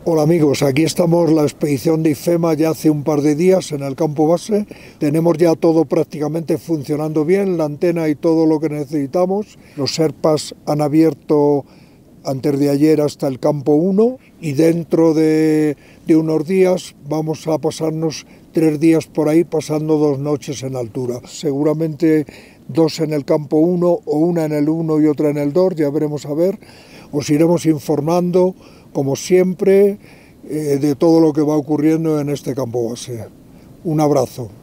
Hola amigos, aquí estamos la expedición de IFEMA ya hace un par de días en el campo base. Tenemos ya todo prácticamente funcionando bien, la antena y todo lo que necesitamos. Los Sherpas han abierto antes de ayer hasta el campo 1 y dentro de unos días vamos a pasarnos 3 días por ahí pasando 2 noches en altura. Seguramente 2 en el campo 1 o una en el 1 y otra en el 2, ya veremos a ver. Os iremos informando como siempre, de todo lo que va ocurriendo en este campo base. Un abrazo.